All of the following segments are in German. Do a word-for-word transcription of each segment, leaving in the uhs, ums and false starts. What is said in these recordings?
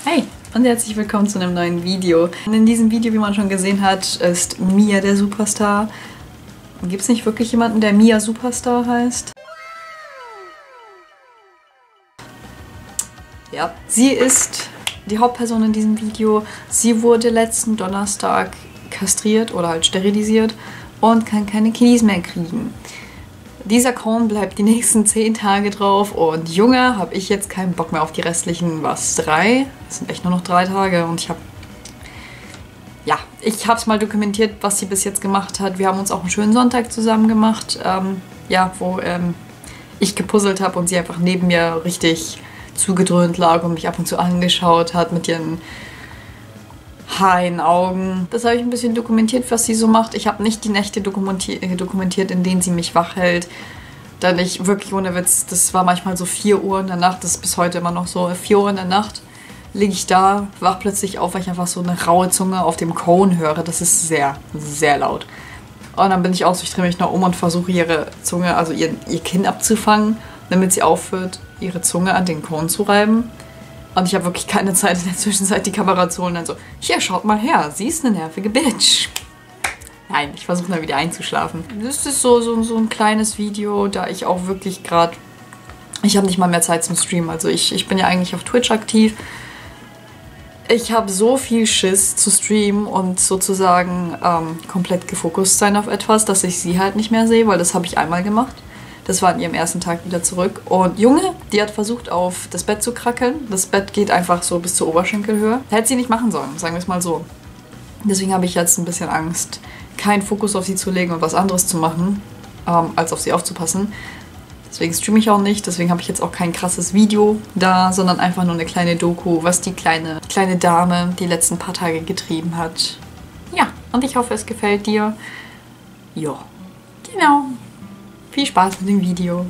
Hey und herzlich willkommen zu einem neuen Video. In diesem Video, wie man schon gesehen hat, ist Mia der Superstar. Gibt es nicht wirklich jemanden, der Mia Superstar heißt? Ja, sie ist die Hauptperson in diesem Video. Sie wurde letzten Donnerstag kastriert oder halt sterilisiert und kann keine Kiddies mehr kriegen. Dieser Account bleibt die nächsten zehn Tage drauf und Junge, habe ich jetzt keinen Bock mehr auf die restlichen, was, drei? Das sind echt nur noch drei Tage und ich habe, ja, ich habe es mal dokumentiert, was sie bis jetzt gemacht hat. Wir haben uns auch einen schönen Sonntag zusammen gemacht, ähm, ja, wo ähm, ich gepuzzelt habe und sie einfach neben mir richtig zugedröhnt lag und mich ab und zu angeschaut hat mit ihren Haaren, Augen. Das habe ich ein bisschen dokumentiert, was sie so macht. Ich habe nicht die Nächte dokumentiert, dokumentiert, in denen sie mich wach hält. Denn ich, wirklich ohne Witz, das war manchmal so vier Uhr in der Nacht, das ist bis heute immer noch so, vier Uhr in der Nacht liege ich da, wach plötzlich auf, weil ich einfach so eine raue Zunge auf dem Cone höre. Das ist sehr, sehr laut. Und dann bin ich aus, ich drehe mich noch um und versuche ihre Zunge, also ihr, ihr Kinn abzufangen, damit sie aufhört, ihre Zunge an den Cone zu reiben. Und ich habe wirklich keine Zeit in der Zwischenzeit die Kamera zu holen. Dann so, hier, schaut mal her, sie ist eine nervige Bitch. Nein, ich versuche dann wieder einzuschlafen. Das ist so, so, so ein kleines Video, da ich auch wirklich gerade... Ich habe nicht mal mehr Zeit zum Streamen. Also ich, ich bin ja eigentlich auf Twitch aktiv. Ich habe so viel Schiss zu streamen und sozusagen ähm, komplett gefokust sein auf etwas, dass ich sie halt nicht mehr sehe, weil das habe ich einmal gemacht. Das war an ihrem ersten Tag wieder zurück. Und Junge, die hat versucht, auf das Bett zu krackeln. Das Bett geht einfach so bis zur Oberschenkelhöhe. Hätte sie nicht machen sollen, sagen wir es mal so. Deswegen habe ich jetzt ein bisschen Angst, keinen Fokus auf sie zu legen und was anderes zu machen, ähm, als auf sie aufzupassen. Deswegen streame ich auch nicht. Deswegen habe ich jetzt auch kein krasses Video da, sondern einfach nur eine kleine Doku, was die kleine, kleine Dame die letzten paar Tage getrieben hat. Ja, und ich hoffe, es gefällt dir. Ja, genau. Viel Spaß mit dem Video.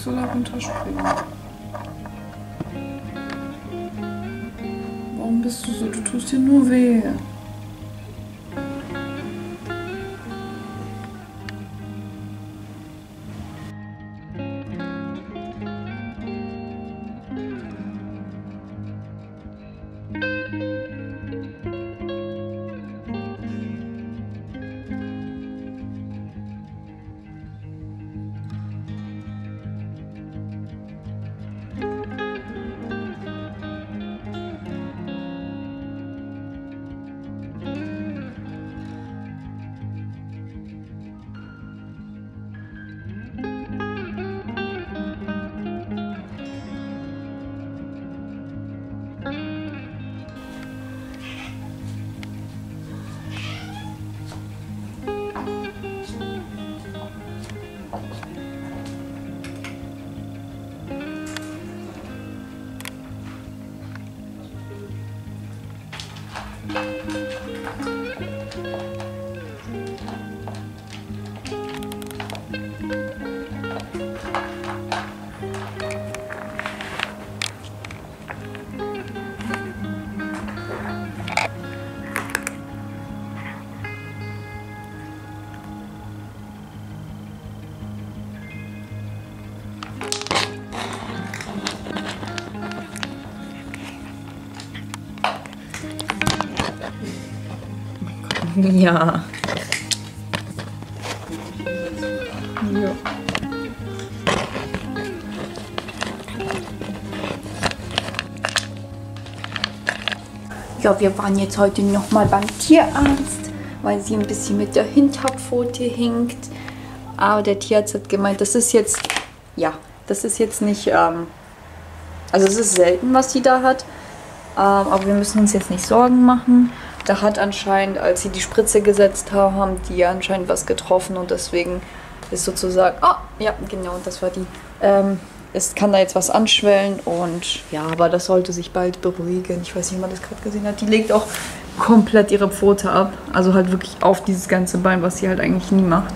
soll er runterspringen. Warum bist du so? Du tust dir nur weh. Ja. Ja. Ja, wir waren jetzt heute noch mal beim Tierarzt, weil sie ein bisschen mit der Hinterpfote hinkt. Aber der Tierarzt hat gemeint, das ist jetzt, ja, das ist jetzt nicht, ähm, also es ist selten, was sie da hat. Ähm, aber wir müssen uns jetzt nicht Sorgen machen. Da hat anscheinend, als sie die Spritze gesetzt haben, haben die anscheinend was getroffen und deswegen ist sozusagen, ah, ja, genau, das war die, ähm, es kann da jetzt was anschwellen und ja, aber das sollte sich bald beruhigen. Ich weiß nicht, ob man das gerade gesehen hat. Die legt auch komplett ihre Pfote ab, also halt wirklich auf dieses ganze Bein, was sie halt eigentlich nie macht.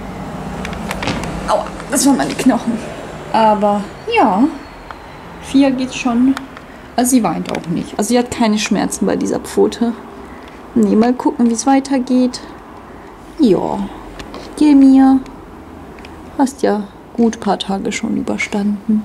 Aua, das waren meine Knochen. Aber ja, Fia geht schon, also sie weint auch nicht. Also sie hat keine Schmerzen bei dieser Pfote. Nee, mal gucken, wie es weitergeht. Ja, geh mir. Hast ja gut ein paar Tage schon überstanden.